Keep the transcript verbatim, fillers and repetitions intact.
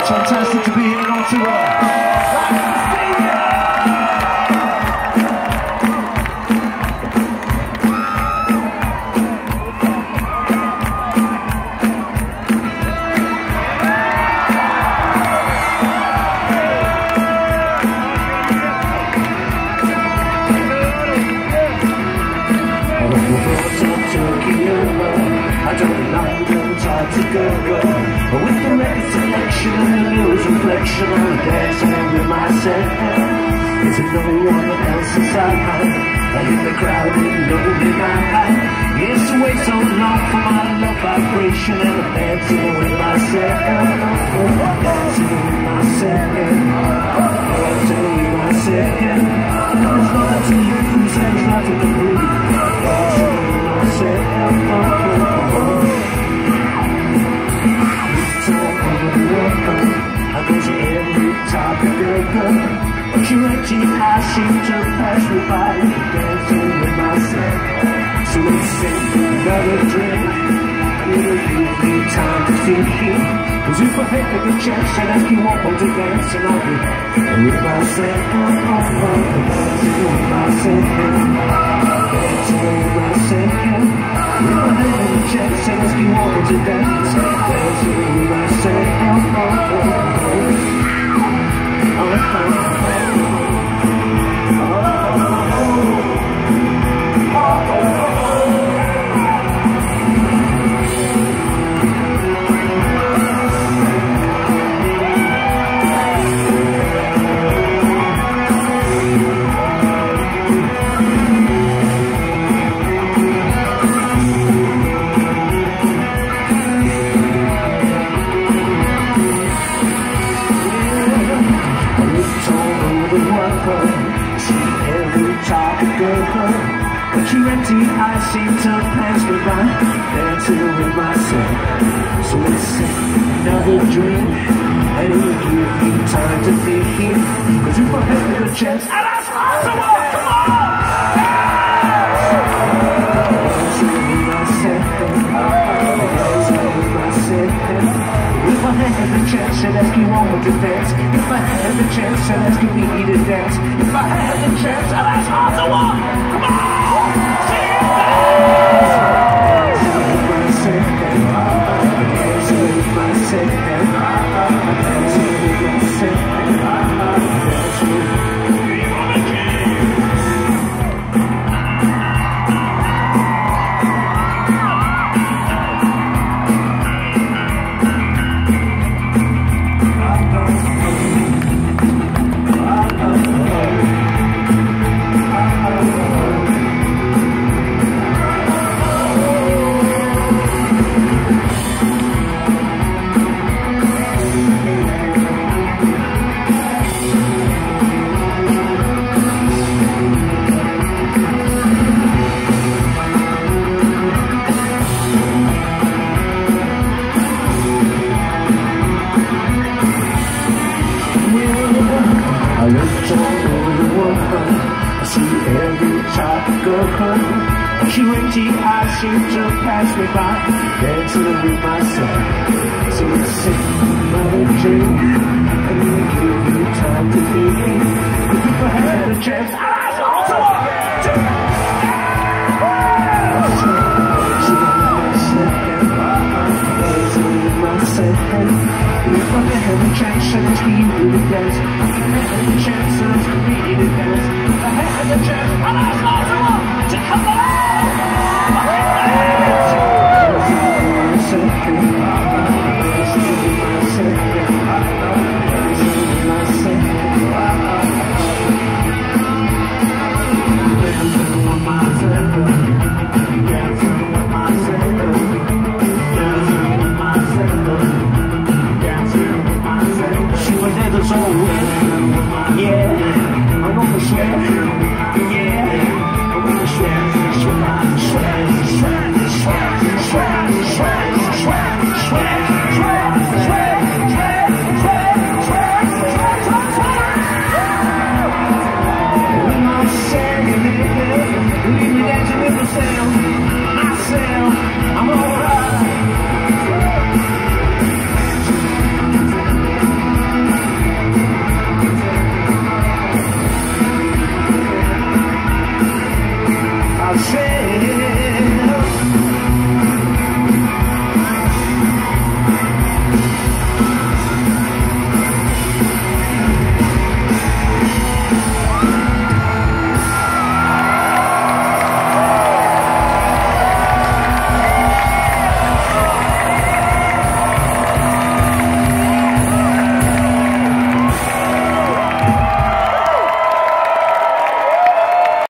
It's fantastic to be here in Ottawa. I don't like them tied together with the record selection and the news reflection. I'm dancing with myself. Is it no one else inside? I hear the crowd in lonely night. Yes, I wait so long for my love vibration, and I'm dancing with myself. Dancing with myself. Dancing with myself. There's nothing to lose, there's nothing to lose. Dancing with myself. I go to every topic girl, but you're empty, I seem to pass me by, dancing with myself. So let's sing another drink. I need to give me time to think here, cause if I take a chance and ask you want to dance, and I'll be with myself. Dancing with myself. Dancing with myself. If I take a chance and ask you want to dance, dancing with myself. But you're empty, I seem to pass me by, dancing with myself. So let's sing another drink, and it'll give me time to think here, cause if I had a chance, and that's Ottawa, come on! Dancing with myself, dancing with myself. If I had the chance and ask you all to dance, if I had the chance and ask me to dance, if I had the chance, and that's Ottawa, come on! I looked all over the world, I see every type of girl. But you're empty, I seem to pass me by, dancing with myself. So let's sing another drink, and we'll give you time to think. Cause if I had a chance, I'd also want to if I had a chance, I'd ask you to dance. If I had a chance, I'd ask me to dance. If I had a chance, I'd ask Ottawa to come along. Dancing with myself.